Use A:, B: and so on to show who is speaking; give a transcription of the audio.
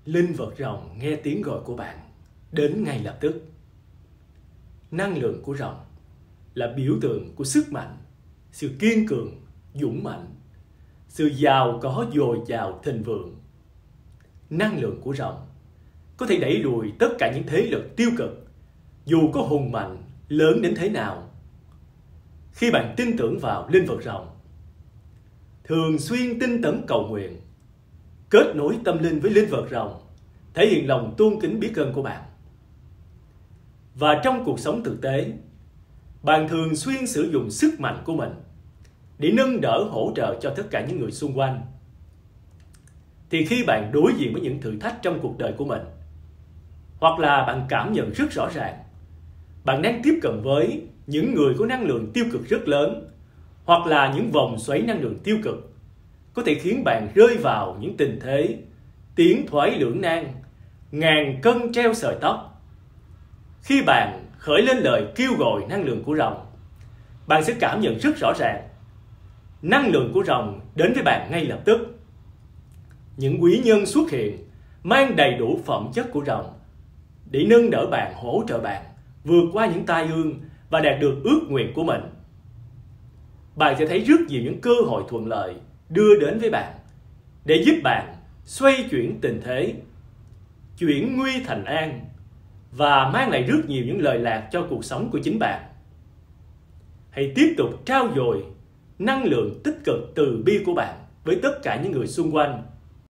A: Linh vật rồng nghe tiếng gọi của bạn, đến ngay lập tức. Năng lượng của rồng là biểu tượng của sức mạnh, sự kiên cường, dũng mãnh, sự giàu có dồi dào thịnh vượng. Năng lượng của rồng có thể đẩy lùi tất cả những thế lực tiêu cực, dù có hùng mạnh, lớn đến thế nào. Khi bạn tin tưởng vào linh vật rồng, thường xuyên tinh tấn cầu nguyện, kết nối tâm linh với linh vật rồng, thể hiện lòng tôn kính biết ơn của bạn. Và trong cuộc sống thực tế, bạn thường xuyên sử dụng sức mạnh của mình để nâng đỡ, hỗ trợ cho tất cả những người xung quanh. Thì khi bạn đối diện với những thử thách trong cuộc đời của mình, hoặc là bạn cảm nhận rất rõ ràng bạn đang tiếp cận với những người có năng lượng tiêu cực rất lớn, hoặc là những vòng xoáy năng lượng tiêu cực có thể khiến bạn rơi vào những tình thế tiến thoái lưỡng nan, ngàn cân treo sợi tóc. Khi bạn khởi lên lời kêu gọi năng lượng của rồng, bạn sẽ cảm nhận rất rõ ràng năng lượng của rồng đến với bạn ngay lập tức. Những quý nhân xuất hiện mang đầy đủ phẩm chất của rồng để nâng đỡ bạn, hỗ trợ bạn vượt qua những tai ương và đạt được ước nguyện của mình. Bạn sẽ thấy rất nhiều những cơ hội thuận lợi đưa đến với bạn để giúp bạn xoay chuyển tình thế, chuyển nguy thành an và mang lại rất nhiều những lời lạc cho cuộc sống của chính bạn. Hãy tiếp tục trao dồi năng lượng tích cực từ bi của bạn với tất cả những người xung quanh